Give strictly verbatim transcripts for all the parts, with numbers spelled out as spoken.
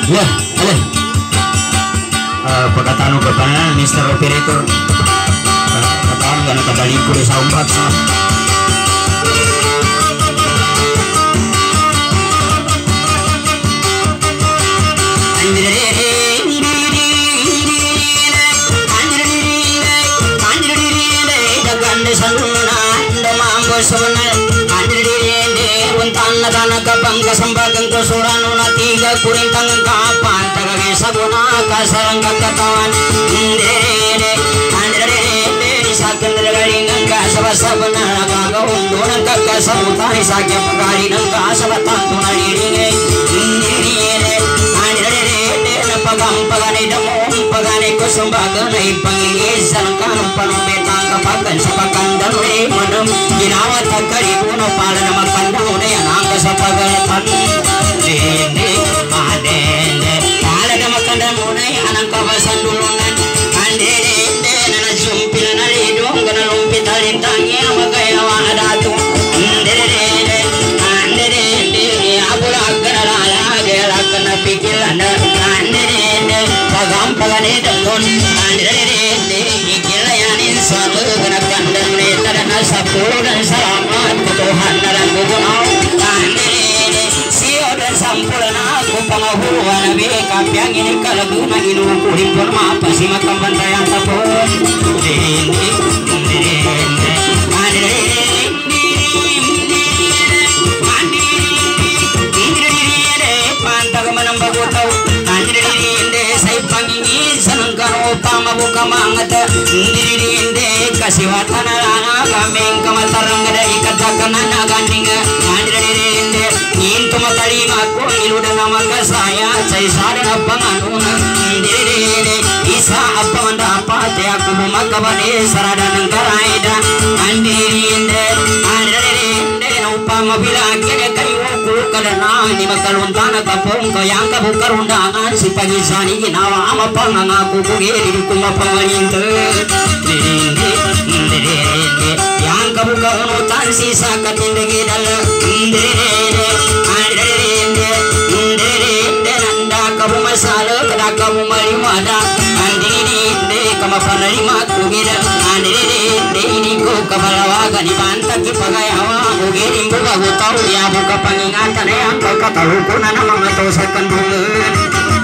Ya, ale. Uh, pagkatano ko pa na, mister Operator. Kataan ka na kadali ko sa umbat sa. Sambagang kusuran una tiga kuring tangan kapan tagage sabuna kasarang kakatawan ndere andere ndere saken dari nangka sabasabana kagaundunan kakasamutai sakya pagari nangka sabatan tunani ringe ndere andere ndere pagam pagane damo pagane kusumbagan ai pangingisan kanum panubetang kapakan sapakan dalwe manam ginawa takari kuno palana makandune anangka sapagan dende adende palana makandune anangka basan dulunan andende nana sumpil nali dongana lumpit alintangi magaya wadatu ndende andende abula agara la gela kana pikilana andende pagam pagane dangon andende ikilayanin salu kana kandane tarana sapur dan selamat Tuhan dan bugunau andende sio dan sampurna ku pangahuruan be kapiang ini kalaguna inu kuhimpun apa si makam bantayan tapun dende dende kamangata ndirinde kasiwatana lana kameng kamatarang ada ikatakan nagandinga ndirinde nintu matali aku iluda nama saya saya sadana panganuna ndirinde isa apa anda apa te aku makabane sarada nangkaraida ndirinde ndirinde upama bila kene kayu kadana ni makaluntana kapong kayang kabukar undangan si pagisani ginawa ama pangangaku kugiri di kuma pangalinte dirinde dirinde yang kabukar unutan sisa katindegi dal dirinde dirinde dirinde nanda kabu masala kada kabu marimada dirinde kama panarima kugira dirinde ini ko kabalawa gani banta ki pagayawa kugiri mbuga gutau ya buka pangingatan yang kata hukunan nama ngatosakan bungan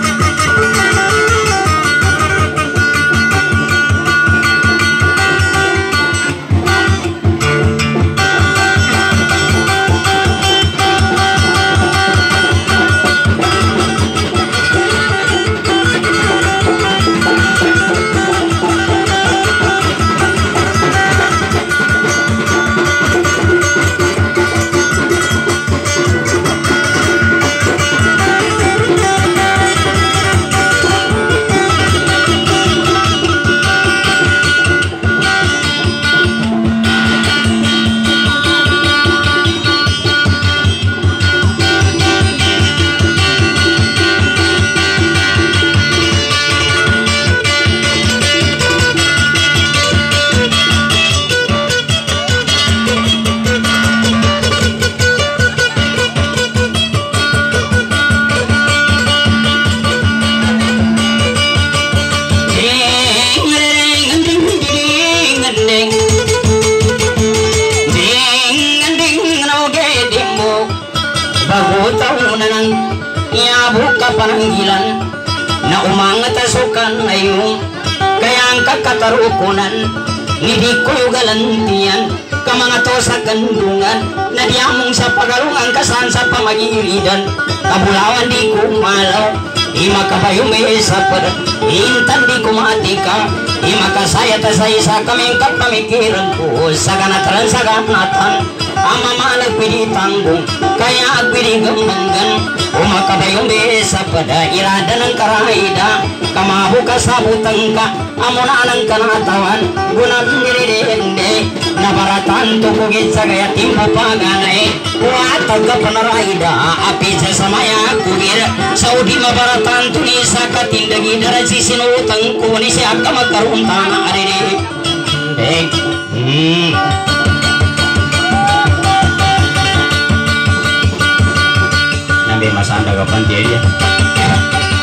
panggilan na umangat asukan ayong kayang kakatarukunan ni di ko galantian ka mga to sa kandungan na diamong sa pagalungan kasan sa pamagilidan kabulawan di ko malaw ima kabayo may sa pada intan di ko matika ima kasaya tasay sa kaming kapamikiran ko sa ganataran sa ganatan ama malag pidi tanggung kaya pidi gemenggan umakabayong besa pada irada ng karaida kamahu kasabutang ka amuna ng kanatawan gunang nirinde nabaratan tukugit sa gaya timpo paganay kuatag ka panaraida api sa samaya kugir saudi mabaratan tuni sa katindagi dara sisinutang kuni siya ka magkaroon tana ariri dek hmm Mas anda kapan dia dia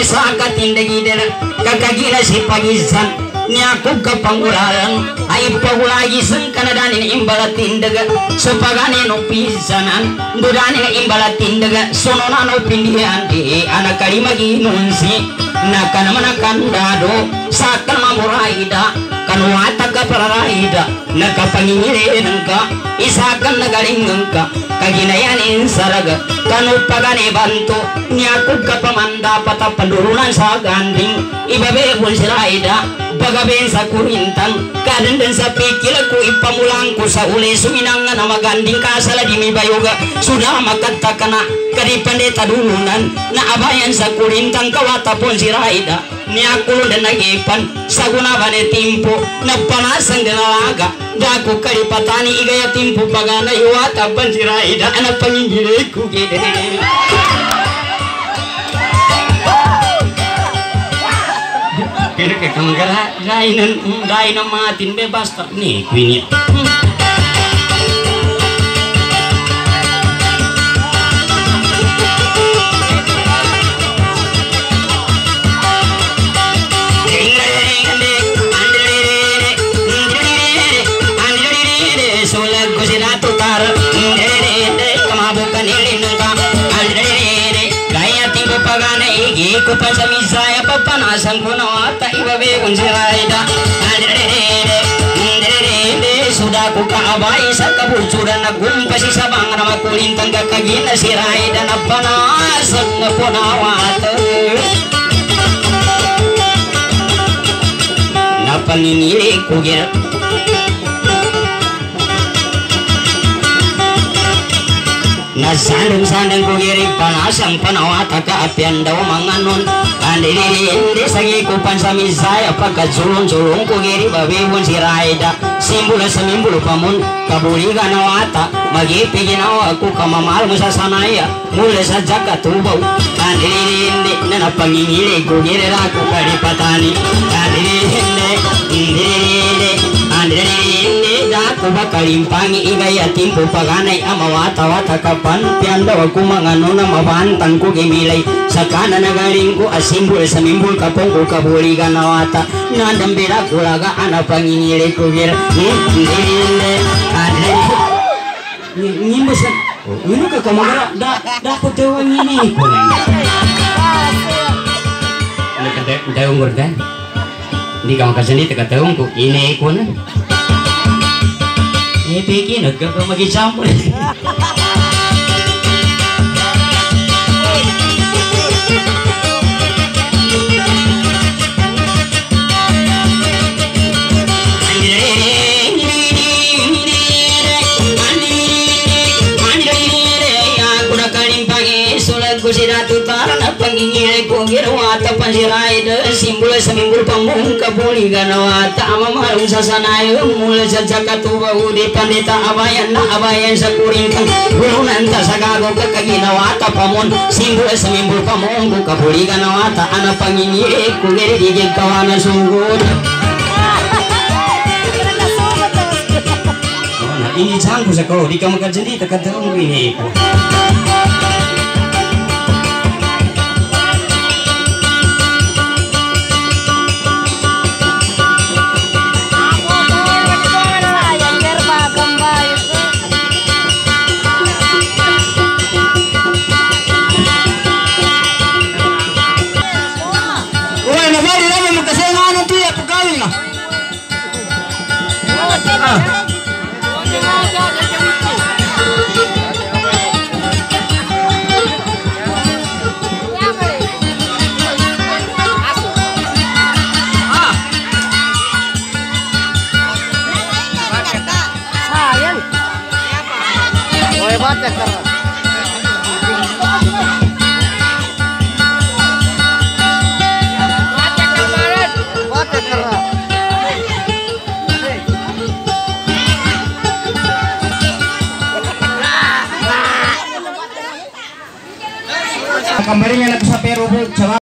saka tindagidera kakagila si pagisan ni aku kapangularan ay pagulagisan kanadanin imbala tindaga supagane no pisanan dudane imbala tindaga sonona no pindihan di anak kalimagi nunsi nakanamana kandado sakan mamuraida kanwata kapararaida nakapangingire nangka isakan nagalingangka kaginayanin saraga kanu pagane bantu nyaku kapamanda pata pendurunan sa ganding ibabe pun siraida bagaben sa kurintan kaden dan sa pikilku ipamulangku sa uli suminangan nama ganding kasala di mibayoga sudah makatakana kadi pendeta dulunan na abayan sa kurintan kawata pun siraida niaku dan nagipan saguna bane timpo na panasang denalaga daku kadi patani igaya timpo pagana iwata pun siraida anak panginggireku gede kira ke kanggara rainan rainan matin bebas tak nih kuini ku pasami saya papanasan ko na ata ibabe kung siraida sudah ku kaabay sa kabutsuran nagumpasi sa banga na makulintang kakagina siraida na panasan na punawata na paninili ko gira nasandang-sandang ko giri panasang panawata kaapian daw mga nun andili hindi sagi ko pansami saya pagkatsulong-sulong ko giri babibon si Raida simbolo sa mimbolo pamun kabuliga na wata magipigin ako ako kamamahal mo sa sanaya mula sa jakatubaw andili hindi na napangingili ko giri ako karipatani andili hindi hindi hindi andili hindi dako bakalimpangi igaya timpo paganay amawata-wata kapan pianda aku mangano na mabantang ko gimilay sa kanan nagaling ko asimbol sa mimbol kapong ko kabuli ganawata nadambira ko laga ana pangingili ko gira hindi andre ngimbo sa ini ka kamagara da dapat tewang ini ko ano ka tewang gordan hindi ka makasandi taka tewang ko ini ko na eh pikin nagka magisampol Siratu tarana pangingile ko girwata panjiraida simbol samimbol pamung kabuli ganawata amamarung sasanayo mula sa jakatuba udi pandita abayan na abayan sa kuringkang gulunanta sa gago kakaginawata pamun simbol samimbol pamung kabuli ganawata ana pangingile ko giri digig kawana sungguh ini jangku sa ko di ka magkajandi takatang ini kemarin yang sa pero